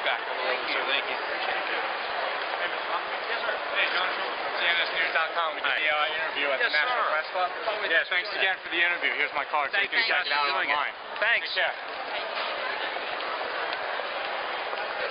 back. Thank you. Thank you. Hey, Mr. Huckabee. Yes, sir. Hey, John from CNSnews.com. We did the interview at the National Press Club. Yeah, thanks again for the interview. Here's my card so you can check it out online. Thanks. Take care.